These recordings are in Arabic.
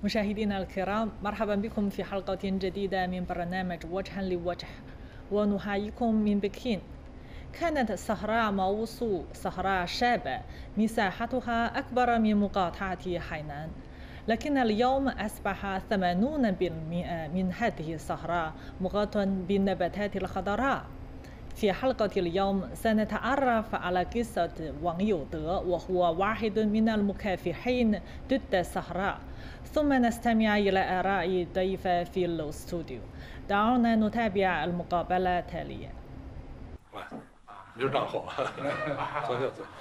مشاهدينا الكرام، مرحبا بكم في حلقة جديدة من برنامج وجها لوجه، ونحييكم من بكين. كانت صحراء ماووسو صحراء شابة مساحتها أكبر من مقاطعة حينان، لكن اليوم أصبح 80% من هذه الصحراء مغطى بالنباتات الخضراء. في حلقة اليوم سنتعرف على قصة وان يودي، وهو واحد من المكافحين ضد الصحراء، ثم نستمع إلى آراء ضيفة في الاستوديو. دعونا نتابع المقابلة التالية. 你就站好，坐下坐。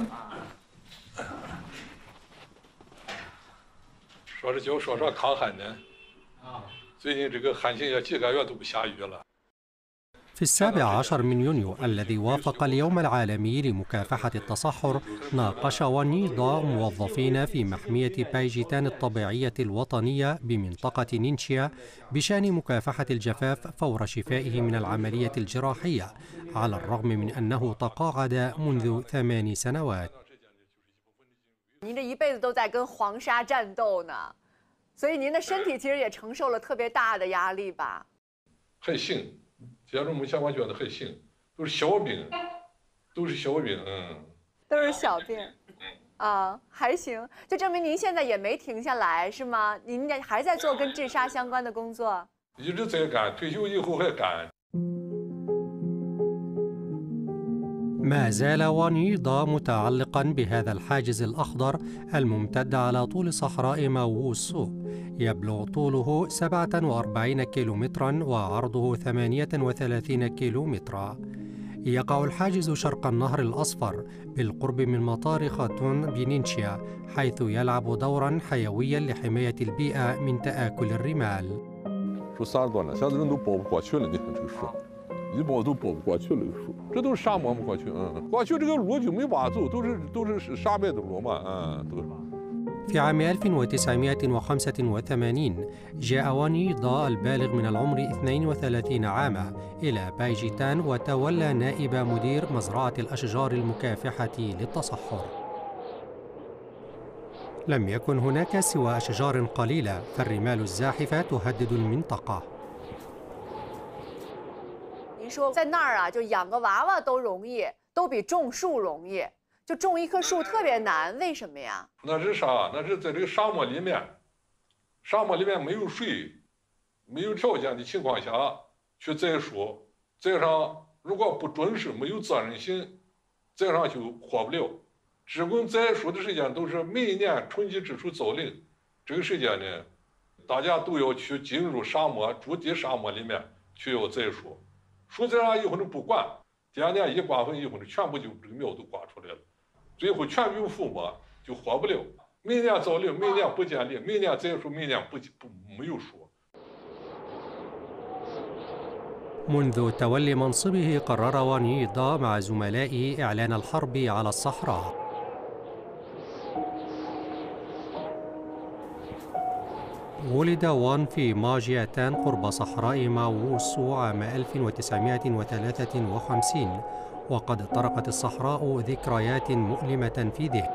说是就说抗旱呢，最近这个旱情也几个月都不下雨了。 في 17 من يونيو الذي وافق اليوم العالمي لمكافحة التصحر، ناقش وان يودي موظفين في محمية بايجيتان الطبيعية الوطنية بمنطقة نينشيا بشأن مكافحة الجفاف فور شفائه من العملية الجراحية، على الرغم من أنه تقاعد منذ 8 سنوات. 您这一辈子都在跟黄沙战斗呢，所以您的身体其实也承受了特别大的压力吧？ 还行。 接着目前我觉得还行，都是小病，都是小病， 都是小病，啊，还行，就证明您现在也没停下来，是吗？您还在做跟治沙相关的工作？ 一直在干，退休以后还干。 ما زال وان يودي متعلقا بهذا الحاجز الأخضر الممتد على طول صحراء ماووسو، يبلغ طوله 47 كيلومترا وعرضه 38 كيلومترا. يقع الحاجز شرق النهر الأصفر بالقرب من مطار خاتون بنينشيا، حيث يلعب دورا حيويا لحماية البيئة من تآكل الرمال. 一包都包不过去了，树，这都是沙漠不过去，过去这个路就没法走，都是沙白的路嘛，都。 في عام 1985 جاء وان يودي البالغ من العمر 32 عاما إلى بايجيتان وتولى نائب مدير مزرعة الأشجار المكافحة للتصحر. لم يكن هناك سوى أشجار قليلة، فالرمال الزاحفة تهدد المنطقة. 您说在那儿啊，就养个娃娃都容易，都比种树容易。就种一棵树特别难，为什么呀？ 那是啥？那是在这个沙漠里面，沙漠里面没有水，没有条件的情况下去栽树，栽上如果不准时，没有责任心，栽上就活不了。职工栽树的时间都是每一年春季之初造林，这个时间呢，大家都要去进入沙漠驻地沙漠里面去要栽树。 树栽上以后呢不管，第二年一刮风以后呢，全部就这个苗都刮出来了，最后全部覆没，就活不了。每年造林，每年不建林，每年栽树，每年没有树。 منذ تولي منصبه قرر وان يودي مع زملائه إعلان الحرب على الصحراء. ولد وان في ماجيتان قرب صحراء ماووسو عام 1953، وقد طرقت الصحراء ذكريات مؤلمة في ذهنه.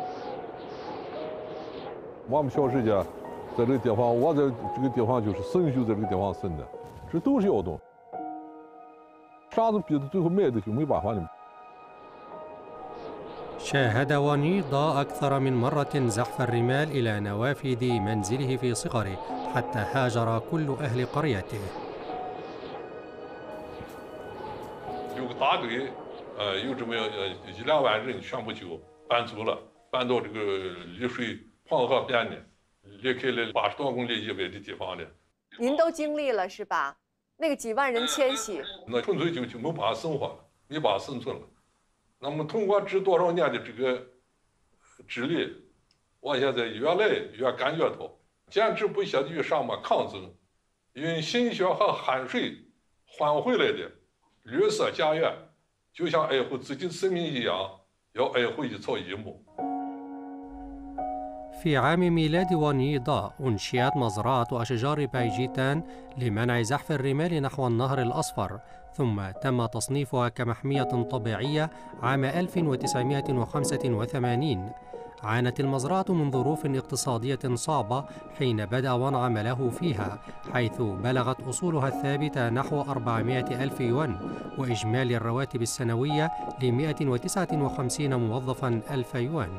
我们小时间在这个地方，我在这个地方就是生就在这个地方生的，这都是窑洞，啥子逼到最后埋的就没办法了。 شاهد وان يودي أكثر من مرة زحف الرمال إلى نوافذ منزله في صغره، حتى هاجر كل أهل قريته. 有个大队，有这么1-2万人，全部就搬走了，搬到这个丽水黄河边的，离开了80多公里以外的地方了。 您都经历了是吧？那个几万人迁徙， 那纯粹就没办法生活了，没办法生存了。 那么通过这多少年的这个智力，我现在越来越感觉到，坚持不懈的与沙漠抗争，用心血和汗水换回来的绿色家园，就像爱护自己生命一样，要爱护一草一木。 في عام ميلاد وان يودي أنشئت مزرعة أشجار بايجيتان لمنع زحف الرمال نحو النهر الأصفر، ثم تم تصنيفها كمحمية طبيعية عام 1985. عانت المزرعة من ظروف اقتصادية صعبة حين بدأ وان عمله فيها، حيث بلغت أصولها الثابتة نحو 400 ألف يوان، وإجمالي الرواتب السنوية ل 159 موظفاً 1000 يوان.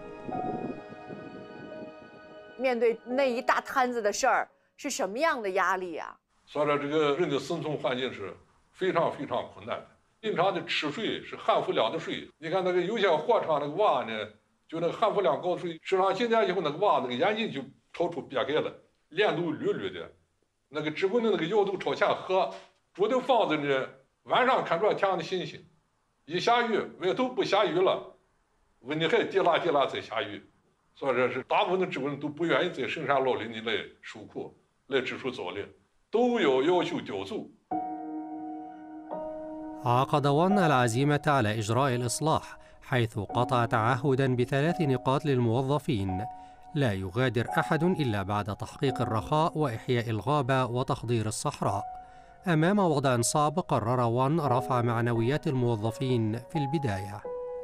面对那一大摊子的事儿，是什么样的压力呀？ 所以说，这个人的生存环境是非常非常困难的。平常的吃水是含氟量的水，你看那个有些货场那个娃呢，就那个含氟量高的水，吃上几年以后，那个娃那个眼睛就超出别盖了，脸都绿绿的，那个直棍的那个药都朝前喝。住的房子呢，晚上看着天的星星，一下雨，外头不下雨了，问题还滴啦滴啦在下雨。所以说是大部分的职工人都不愿意在深山老林里来受苦，来支出造林，都要求调走。 عقد وان العزيمة على إجراء الإصلاح، حيث قطع تعهداً ب3 نقاط للموظفين: لا يغادر أحد إلا بعد تحقيق الرخاء وإحياء الغابة وتخضير الصحراء. أمام وضع صعب، قرر وان رفع معنويات الموظفين في البداية.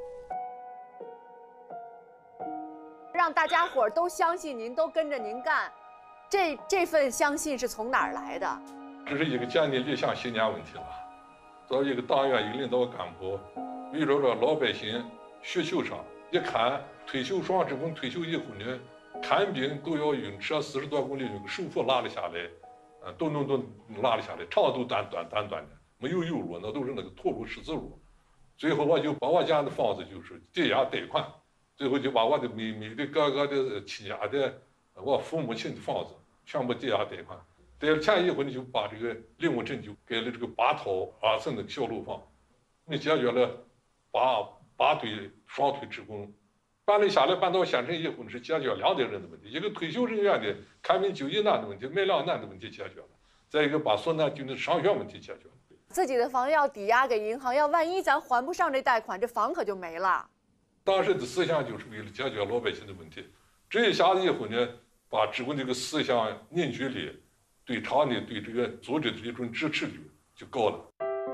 让大家伙儿都相信您，都跟着您干，这份相信是从哪儿来的？ 这是一个建立理想信念问题了。作为一个党员、一个领导干部，围绕着老百姓需求上，一看退休双职工退休以后呢，看病都要晕车40多公里，那个手扶拉了下来，都拉了下来，长度短的，没有油路，那都是那个土路石子路。最后我就把我家的房子就是抵押贷款。 最后就把我的妹妹的、哥哥的、亲家的、我父母亲的房子全部抵押贷款，贷了钱以后呢，就把这个灵物镇就盖了这个8套2层的小楼房，你解决了8对双退职工，办理下来办到县城以后呢，是解决2代人的问题，一个退休人员的看病就医难的问题、买粮难的问题解决了，再一个把所难就的上学问题解决了。 自己的房要抵押给银行，要万一咱还不上这贷款，这房可就没了。 当时的思想就是为了解决老百姓的问题，这一下子以后呢，把职工这个思想凝聚力、对厂的、对这个组织的这种支持率就高了。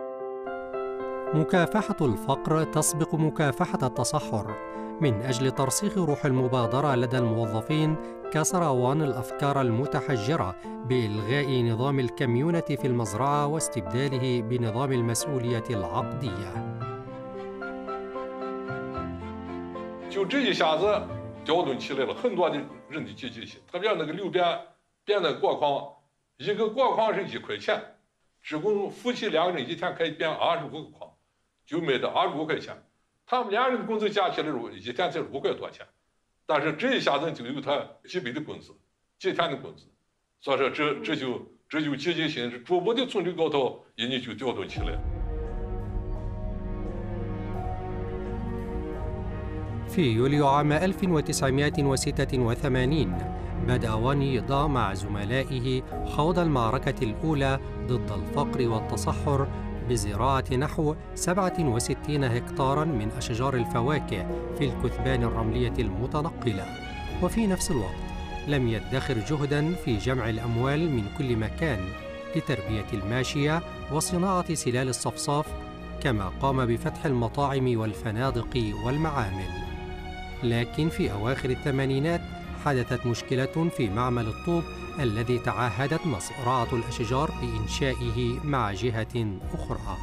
مكافحة الفقر تسبق مكافحة التصحر. من أجل ترسيخ روح المبادرة لدى الموظفين، كسر وان الأفكار المتحجرة بإلغاء نظام الكميونة في المزرعة واستبداله بنظام المسؤولية العقدية. 就这一下子调动起来了很多的人的积极性，特别那个流变那个锅筐，一个锅筐是1块钱，职工夫妻2个人一天可以变25个筐，就卖到25块钱。他们2人的工资加起来一天才5块多钱，但是这一下子就有他几倍的工资，几天的工资，所以说这就积极性是逐步的从这高头人家就调动起来了。 في يوليو عام 1986 بدأ وان يضا مع زملائه خوض المعركة الأولى ضد الفقر والتصحر بزراعة نحو 67 هكتاراً من أشجار الفواكه في الكثبان الرملية المتنقلة. وفي نفس الوقت لم يدخر جهداً في جمع الأموال من كل مكان لتربية الماشية وصناعة سلال الصفصاف، كما قام بفتح المطاعم والفنادق والمعامل. لكن في أواخر الثمانينات حدثت مشكلة في معمل الطوب الذي تعهدت مزرعة الأشجار بإنشائه مع جهة أخرى.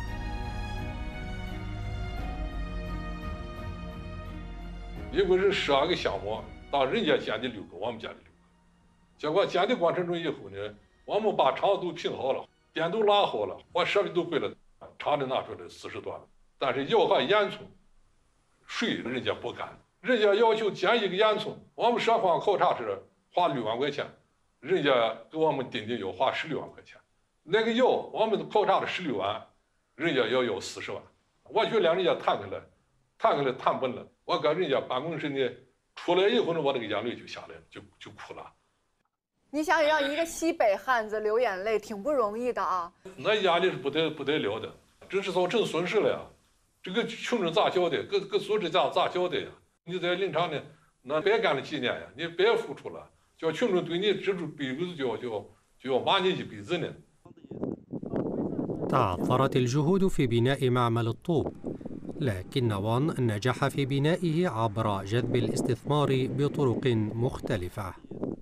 一个是12个项目，到人家建的6个，我们建的6个。结果建的过程中以后呢，我们把厂都拼好了，电都拉好了，我设备都贵了，厂里拿出来40多了。但是要和烟囱，水人家不干，人家要求建一个烟囱，我们设方考察是花6万块钱，人家给我们定的要花16万块钱。那个要我们考察了16万，人家要40万。我去两人家谈开了谈本了。我搁人家办公室呢，出来以后呢，我那个眼泪就下来了，就哭了。 你想让一个西北汉子流眼泪，挺不容易的啊。 那压力是不得了的，这是造成损失了呀。这个穷人咋交代？各组织咋交代呀？你在林场呢，那白干了几年呀？你白付出了，叫群众对你指出鼻子就要骂你一辈子呢。 تعثرت الجهود في بناء معمل الطوب. لكن وان نجح في بنائه عبر جذب الاستثمار بطرق مختلفة.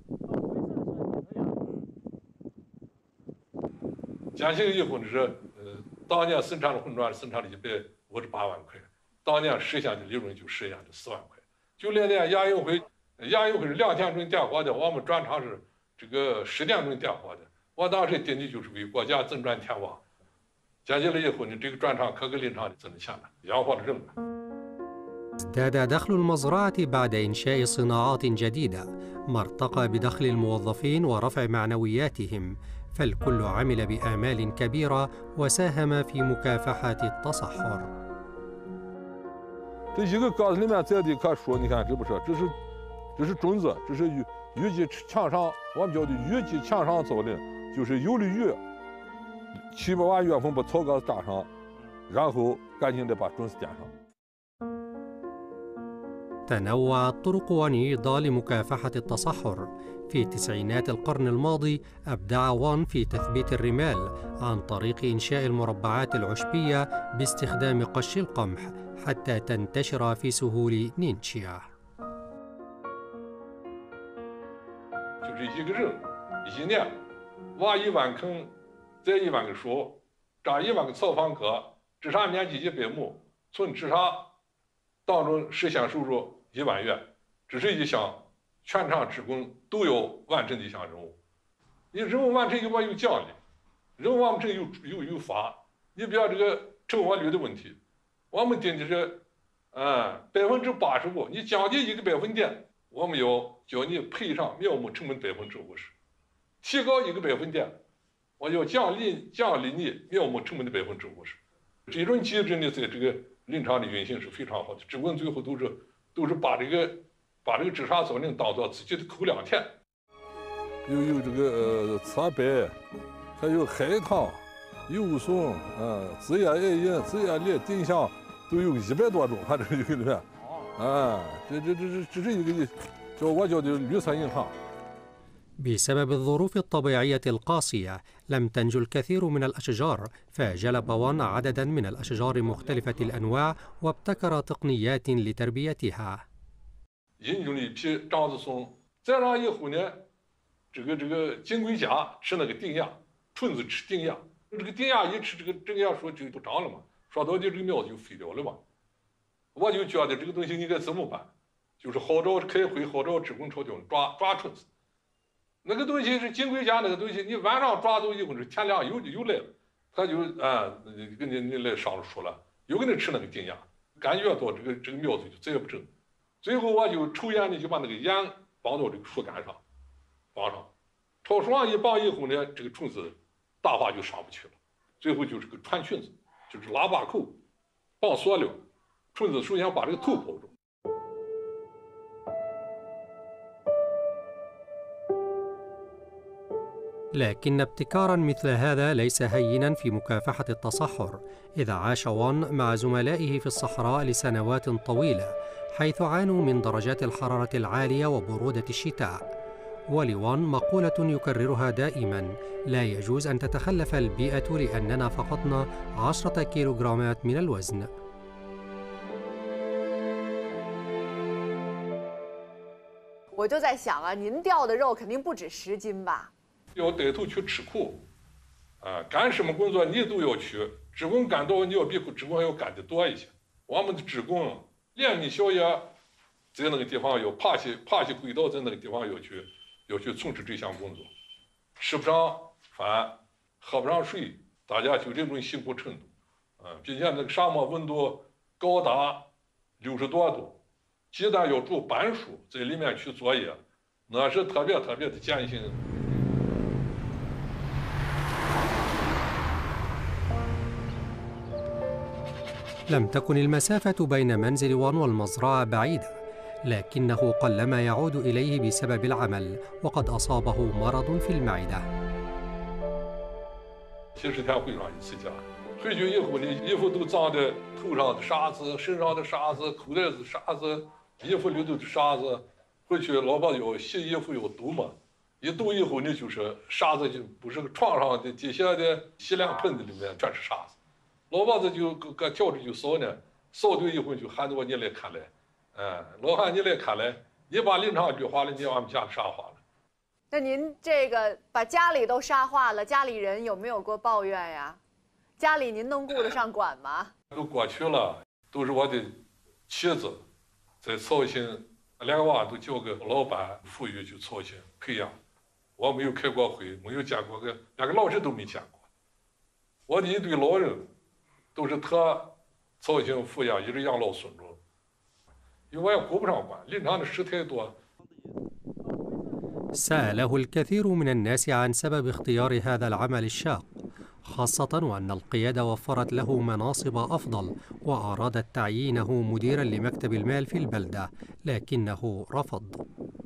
江西以后呢是，当年生产的混转生产了158万块，当年实现的利润就实现了4万块。就那年亚运会是2天钟点火的，我们转场是这个10点钟点火的。我当时定的就是为国家增转天网。建起来以后呢，这个转场可给林场挣钱了，养活了人们。 ازداد دخل المزرعة بعد إنشاء صناعات جديدة، ما ارتقى بدخل الموظفين ورفع معنوياتهم، فالكل عمل بآمال كبيرة وساهم في مكافحة التصحر. 这一个缸子里面栽的棵树，你看这不是，这是种子，这是有机墙上，我们叫的有机墙上造林，就是有了雨，7、8月份把草杆子扎上，然后赶紧的把种子垫上。 تنوعت طرق ونيضة لمكافحة التصحر. في تسعينات القرن الماضي أبدع وان في تثبيت الرمال عن طريق إنشاء المربعات العشبية باستخدام قش القمح حتى تنتشر في سهول نينشيا. 就是一个人1年挖1万坑，栽1万个树，扎1万个草房棵，治沙面积100亩，从治沙当中实现收入1万元，这是一项全场职工都要完成的一项任务。你任务完成以后有奖励，任务完成有罚。你比如这个成活率的问题，我们定的是85%，你降低1个百分点，我们要叫你赔偿苗木成本50%；提高1个百分点，我要奖励你苗木成本的50%。这种机制呢，在这个林场的运行是非常好的，职工最后都是把这个治沙造林当做自己的口粮田。 有这个侧柏，还有海棠、油松，枝叶艾银、枝叶梨、丁香，都有100多种，它这个里面，这是一个叫我叫的绿色银行。 بسبب الظروف الطبيعية القاسية لم تنجو الكثير من الأشجار، فجلب وان عدداً من الأشجار مختلفة الأنواع وابتكر تقنيات لتربيتها. 引进了一批樟子松，栽上以后呢，这个金龟甲吃那个顶芽，虫子吃顶芽，这个顶芽一吃，这个整芽树就不长了嘛，说到底这个苗就废掉了嘛。我就觉得这个东西应该怎么办？就是号召开会，号召职工朝廷抓虫子。 那个东西是金龟甲，那个东西你晚上抓走以后，是天亮又来了，他就跟你来上了树了，又给你吃那个顶芽，感觉到这个苗子就再也不正。最后我就抽烟呢，就把那个烟绑到这个树干上，绑上，朝树上一绑以后呢，这个虫子大话就上不去了。最后就是个穿裙子，就是喇叭口绑锁了，虫子首先把这个头包住。 لكن ابتكاراً مثل هذا ليس هيناً في مكافحة التصحر، إذ عاش وان مع زملائه في الصحراء لسنوات طويلة، حيث عانوا من درجات الحرارة العالية وبرودة الشتاء. ولوان مقولة يكررها دائماً: لا يجوز أن تتخلف البيئة لأننا فقدنا 10 كيلوغرامات من الوزن. 我就在想啊，您掉的肉肯定不止10斤吧？ 要带头去吃苦，干什么工作你都要去。职工干到你要比职工要干得多一些。我们的职工连你小爷在那个地方要爬起轨道，在那个地方要去从事这项工作，吃不上饭，喝不上水，大家就这种辛苦程度，并且那个沙漠温度高达60多度，鸡蛋要煮半熟，在里面去作业，那是特别的艰辛。 لم تكن المسافة بين منزل وان والمزرعة بعيدة، لكنه قلما يعود إليه بسبب العمل، وقد أصابه مرض في المعدة. 70天回上一次家，回去以后呢，衣服都脏的，头上的沙子，身上的沙子，口袋子沙子，衣服里头的沙子。回去老婆要洗衣服要抖嘛，一抖以后呢，就是沙子就不是床上的底下的洗脸盆子里面全是沙子。 老婆子就搁笤帚就扫呢， 扫对以后就喊着我你来看来，老汉你来看来，你把林场绿化了，你把我们家里沙化了。 那您这个把家里都沙化了，家里人有没有过抱怨呀？家里您能顾得上管吗？ 都过去了，都是我的妻子在操心，两个娃都交给老板富裕去操心培养。我没有开过会，没有见过连个老师都没见过。我的一堆老人都是他操心抚养，一直养老孙子，因为我也顾不上管，林场的事太多。 سأله الكثير من الناس عن سبب اختيار هذا العمل الشاق، خاصة وأن القيادة وفرت له مناصب أفضل وأرادت تعيينه مديرا لمكتب المال في البلدة، لكنه رفض.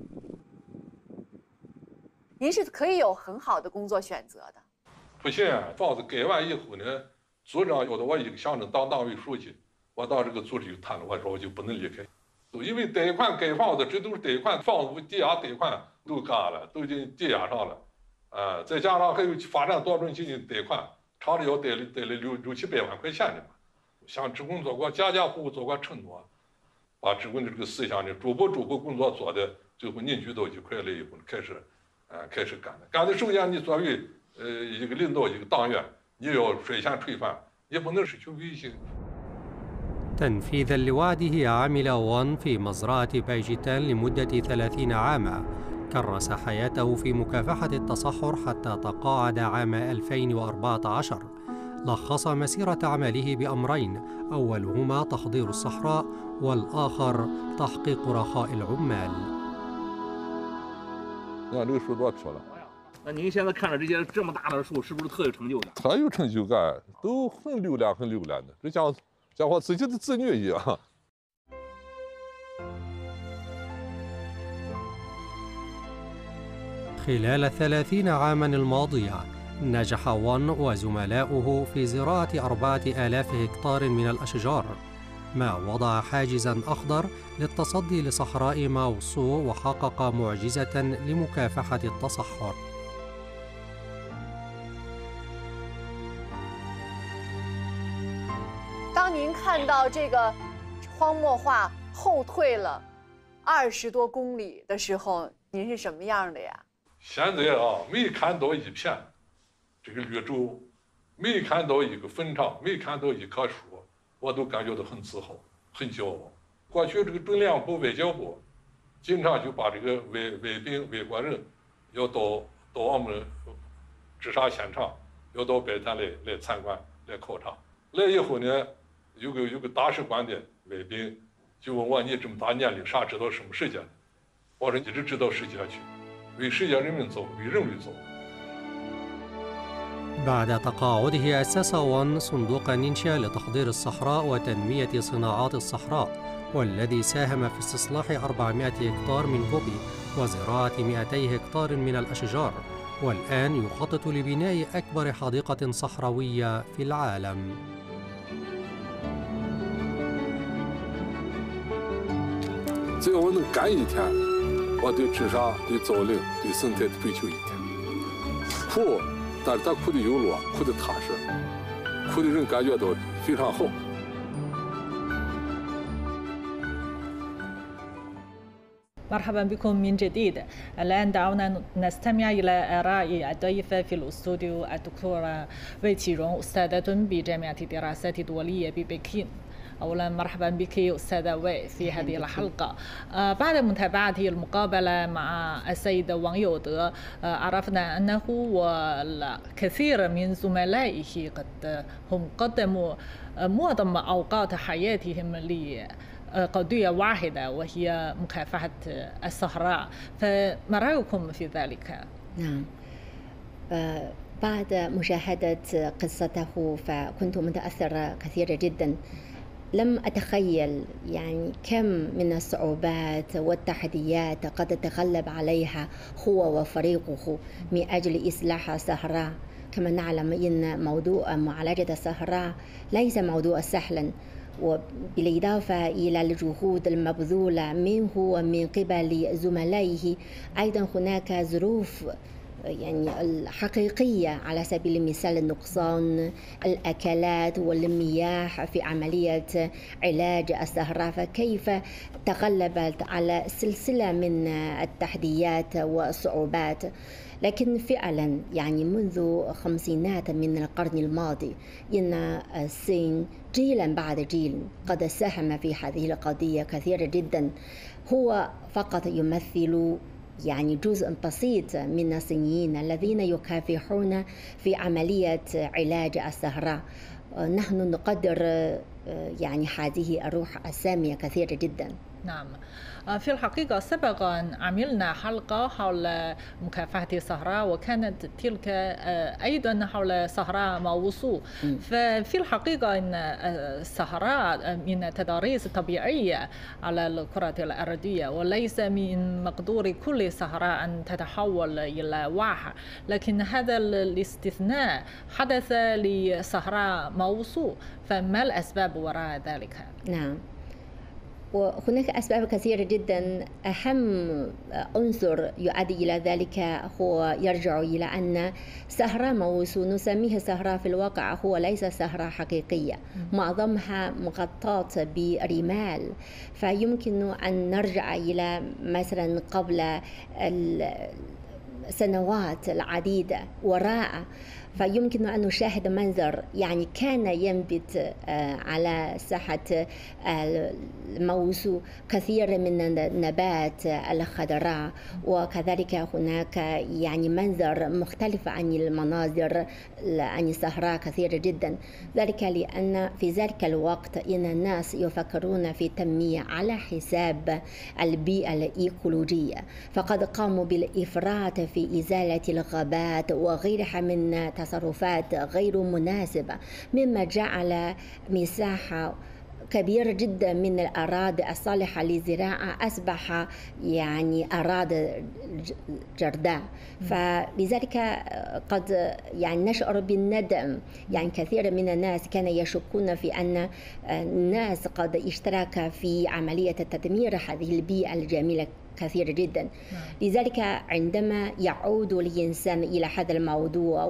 您是可以有很好的工作选择的。 不行，房子盖完以后呢，组长要到我一个乡镇当党委书记，我当这个组织就谈了，我说我就不能离开，因为贷款盖房子，这都是贷款，房子抵押贷款都干了，都已经抵押上了，再加上还有发展多种基金贷款，厂里要贷了600-700万块钱的嘛。向职工做过家家户户做过承诺，把职工的这个思想呢，逐步工作做的，最后凝聚到一块来以后，开始干的。干的首先，你作为一个领导，一个党员，你要率先垂范，也不能失去威信。 تنفيذا لوعده عمل وان في مزرعة بايجيتان لمدة 30 عاما. كرس حياته في مكافحة التصحر حتى تقاعد عام 2014. لخص مسيرة عمله بأمرين، أولهما تخضير الصحراء والآخر تحقيق رخاء العمال. 你看这个树多漂亮！ 那您现在看着这些这么大的树，是不是特有成就感？ 特有成就感，都很留恋的，这像我自己的子女一样。 خلال 30 عاماً الماضية نجح وان وزملاؤه في زراعة 4000 هكتار من الأشجار، ما وضع حاجزاً أخضر للتصدي لصحراء ماو صو وحقق معجزة لمكافحة التصحر. 当您看到这个荒漠化后退了20多公里的时候，您是什么样的呀？ 现在没看到一片这个绿洲，没看到一个坟场，没看到一棵树，我都感觉到很自豪，很骄傲。过去这个中联部、外交部经常就把这个外国人要到我们治沙现场，要到摆摊来参观、来考察。来以后呢，有个大使馆的外宾就问我：“你这么大年龄，啥知道什么世界？”我说：“一直知道世界去，为世界人民走，为人类走。” بعد تقاعده أسس وان صندوق نينشا لتخضير الصحراء وتنمية صناعات الصحراء، والذي ساهم في استصلاح 400 هكتار من كوبي وزراعة 200 هكتار من الأشجار، والآن يخطط لبناء أكبر حديقة صحراوية في العالم. 只要我能干一天，我对治沙、对造林、对生态追求一天。苦，但是他苦的有乐，苦的踏实，苦的人感觉到非常好。 مرحبا بكم من جديد. الآن دعونا نستمع إلى آراء الضيفة في الأستوديو الدكتورة وي تشيرونغ، أستاذة بجامعة الدراسات الدولية ببكين. أولا مرحبا بك أستاذة وي في هذه الحلقة. بعد متابعة المقابلة مع السيد وان يودي عرفنا أنه والكثير من زملائه هم قدموا معظم أوقات حياتهم قضية واحدة وهي مكافحة الصحراء، فما رأيكم في ذلك؟ نعم، بعد مشاهدة قصته فكنت متأثرة كثيرا جدا. لم أتخيل يعني كم من الصعوبات والتحديات قد تغلب عليها هو وفريقه من أجل إصلاح الصحراء. كما نعلم أن موضوع معالجة الصحراء ليس موضوع سهلا، وبالإضافة إلى الجهود المبذولة منه ومن قبل زملائه، أيضا هناك ظروف يعني الحقيقية، على سبيل المثال نقصان الأكلات والمياه في عملية علاج الصحراء، فكيف تغلبت على سلسلة من التحديات والصعوبات. لكن فعلا يعني منذ خمسينات من القرن الماضي إن الصين جيلا بعد جيل قد ساهم في هذه القضية كثيرا جدا. هو فقط يمثل يعني جزء بسيط من الصينيين الذين يكافحون في عملية علاج الصحراء. نحن نقدر يعني هذه الروح السامية كثيرا جدا. نعم، في الحقيقة سبقا عملنا حلقة حول مكافحة الصحراء، وكانت تلك أيضا حول صحراء ماووسو. ففي الحقيقة أن الصحراء من التضاريس الطبيعية على الكرة الأرضية، وليس من مقدور كل صحراء أن تتحول إلى واحة، لكن هذا الاستثناء حدث لصحراء ماووسو. فما الأسباب وراء ذلك؟ نعم، وهناك أسباب كثيرة جدا. أهم عنصر يؤدي إلى ذلك هو يرجع إلى أن صحراء ماووسو نسميه صحراء، في الواقع هو ليس صحراء حقيقية، معظمها مغطاة برمال. فيمكن أن نرجع إلى مثلا قبل السنوات العديدة وراء، فيمكن أن نشاهد منظر يعني كان ينبت على ساحة ماووسو كثير من النبات الخضراء، وكذلك هناك يعني منظر مختلف عن المناظر عن الصحراء كثيرة جدا. ذلك لأن في ذلك الوقت إن الناس يفكرون في التنمية على حساب البيئة الإيكولوجية، فقد قاموا بالإفراط في إزالة الغابات وغيرها من تصرفات غير مناسبة، مما جعل مساحة كبيرة جدا من الأراضي الصالحة للزراعة أصبح يعني أراضي جرداء. فلذلك قد يعني نشعر بالندم. يعني كثير من الناس كانوا يشكون في أن الناس قد اشترك في عملية تدمير هذه البيئة الجميلة كثير جدا. لذلك عندما يعود الإنسان إلى هذا الموضوع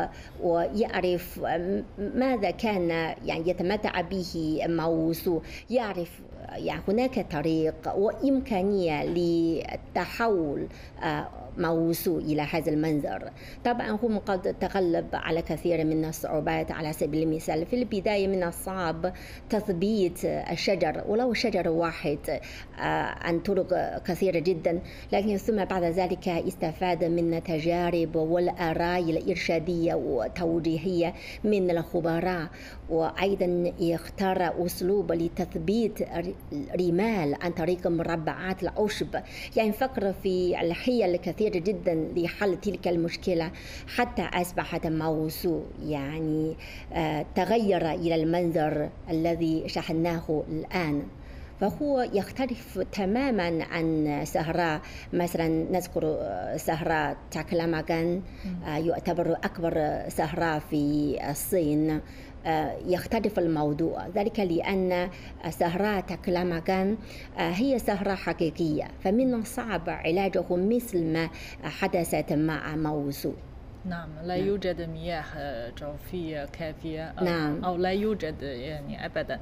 ويعرف ماذا كان يعني يتمتع به ماووسو، يعرف يعني هناك طريق وإمكانية لتحول ماووسو إلى هذا المنظر. طبعا هم قد تغلب على كثير من الصعوبات. على سبيل المثال في البداية من الصعب تثبيت الشجر، ولو شجر واحد عن طرق كثيرة جدا، لكن ثم بعد ذلك استفاد من تجارب والآراء الإرشادية والتوجيهية من الخبراء، وأيضا اختار أسلوب لتثبيت رمال عن طريق مربعات العشب. يعني فكر في الحيل الكثيرة جدا لحل تلك المشكلة حتى أصبحت ماووسو يعني تغير إلى المنظر الذي شاهدناه الآن. فهو يختلف تماما عن صحراء، مثلا نذكر صحراء تاكلاماكان يعتبر أكبر صحراء في الصين. يختلف الموضوع، ذلك لأن صحراء تاكلاماكان هي صحراء حقيقية، فمن الصعب علاجه مثل ما حدثت مع ماووسو. نعم، لا يوجد مياه جوفية كافية أو لا يوجد يعني أبدا.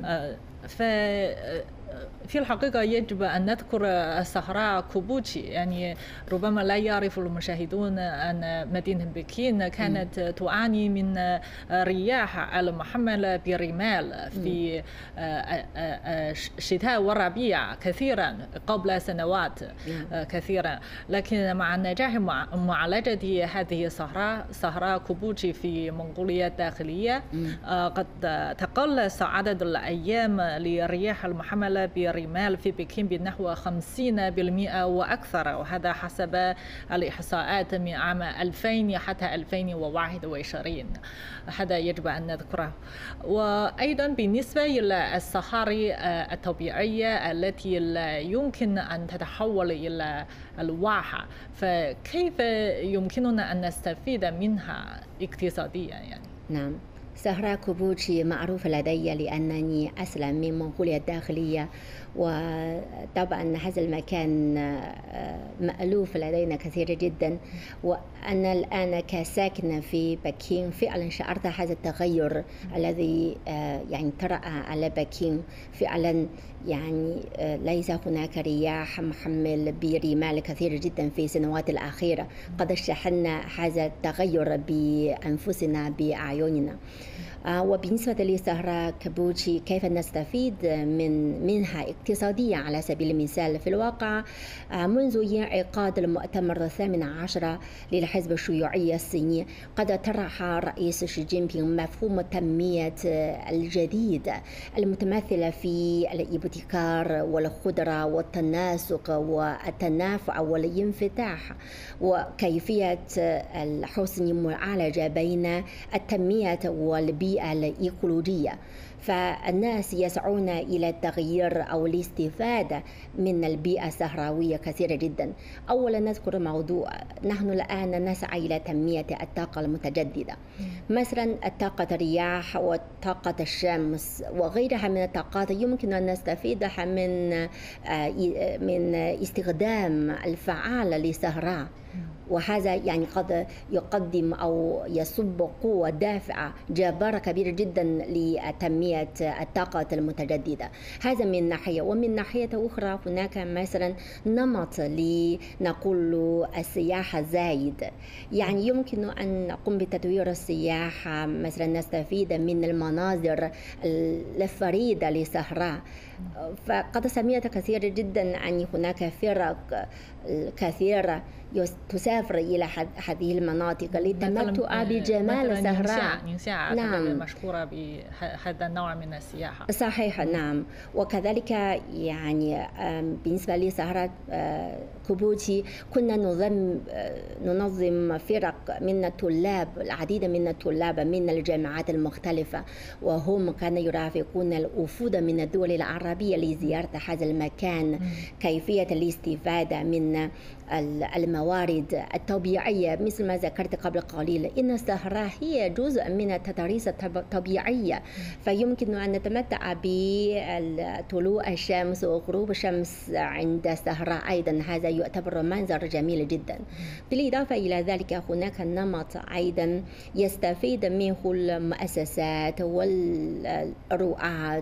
في الحقيقة يجب أن نذكر صحراء كوبوتشي. يعني ربما لا يعرف المشاهدون أن مدينة بكين كانت تعاني من رياح المحملة بالرمال في الشتاء والربيع كثيرا قبل سنوات كثيرة، لكن مع نجاح معالجة هذه صحراء كوبوتشي في منغوليا الداخلية قد تقلص عدد الأيام للرياح المحملة بالرمال في بكين بنحو 50% وأكثر، وهذا حسب الإحصاءات من عام 2000 حتى 2021. هذا يجب أن نذكره. وأيضا بالنسبة إلى الصحاري الطبيعية التي لا يمكن أن تتحول إلى الواحة، فكيف يمكننا أن نستفيد منها اقتصاديا يعني؟ نعم، صحراء كوبوتشي معروفة لدي لأنني أصلا من منغوليا الداخلية، وطبعا هذا المكان مألوف لدينا كثير جدا. وأنا الآن كساكنة في بكين فعلا شعرت هذا التغير الذي يعني طرأ على بكين. فعلا يعني ليس هناك رياح محمل برمال كثير جدا في السنوات الأخيرة، قد شاهدنا هذا التغير بأنفسنا بأعيننا. وبالنسبة لصحراء كوبوتشي كيف نستفيد منها اقتصاديا على سبيل المثال؟ في الواقع منذ انعقاد المؤتمر 18 للحزب الشيوعي الصيني قد طرح رئيس شي جين بينغ مفهوم التنمية الجديد المتمثل في الابتكار والخضرة والتناسق والتنافع والانفتاح، وكيفية حسن المعالجة بين التنمية والبيئة الإيكولوجية. فالناس يسعون إلى التغيير أو الاستفادة من البيئة الصحراوية كثيرة جدا. أولا نذكر موضوع، نحن الآن نسعى إلى تنمية الطاقة المتجددة، مثلا طاقة الرياح وطاقة الشمس وغيرها من الطاقات يمكن أن نستفيدها من استخدام الفعال للصحراء، وهذا يعني قد يقدم أو يصب قوة دافعة جبارة كبيرة جدا لتنمية الطاقة المتجددة. هذا من ناحية. ومن ناحية أخرى هناك مثلا نمط لنقول السياحة الزايد، يعني يمكن أن نقوم بتطوير السياحة، مثلا نستفيد من المناظر الفريدة للصحراء. فقد سمعت كثير جدا أن هناك فرق كثيرة تسافر إلى هذه المناطق للتمتع بجمال الصحراء. نعم، مشهورة بهذا النوع من السياحة. صحيح، نعم. وكذلك يعني بالنسبة لصحراء كوبوتشي كنا ننظم فرق من الطلاب، العديد من الطلاب من الجامعات المختلفة، وهم كانوا يرافقون الوفود من الدول العربية لزيارة هذا المكان. كيفية الاستفادة من الموارد الطبيعية مثل ما ذكرت قبل قليل، إن الصحراء هي جزء من التضاريس الطبيعية، فيمكن أن نتمتع بطلوع الشمس وغروب الشمس عند الصحراء أيضا. هذا يعتبر منظر جميل جدا. بالإضافة إلى ذلك هناك نمط أيضا يستفيد منه المؤسسات والرعاة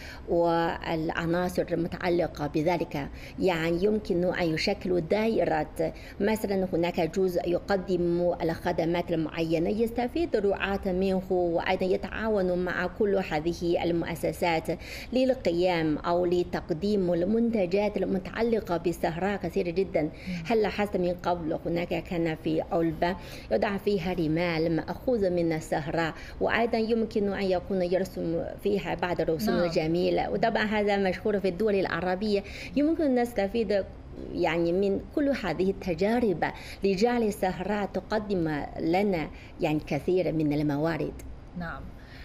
والعناصر المتعلقة بذلك، يعني يمكن أن يشكلوا دائرة. مثلا هناك جزء يقدم الخدمات المعينة يستفيد الرعاة منه، وأيضا يتعاون مع كل هذه المؤسسات للقيام أو لتقديم المنتجات المتعلقة بالصحراء كثير جدا. هل لاحظت من قبل هناك كان في علبة يضع فيها رمال مأخوذة من الصحراء، وأيضا يمكن أن يكون يرسم فيها بعض الرسوم الجميلة، وطبعا هذا مشهور في الدول العربية. يمكن أن نستفيد يعني من كل هذه التجارب لجعل الصحراء تقدم لنا يعني كثير من الموارد. نعم،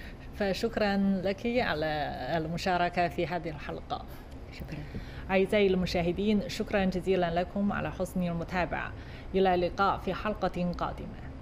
فشكرا لك على المشاركة في هذه الحلقة. شكرا. أعزائي المشاهدين، شكرا جزيلا لكم على حسن المتابعة. إلى اللقاء في حلقة قادمة.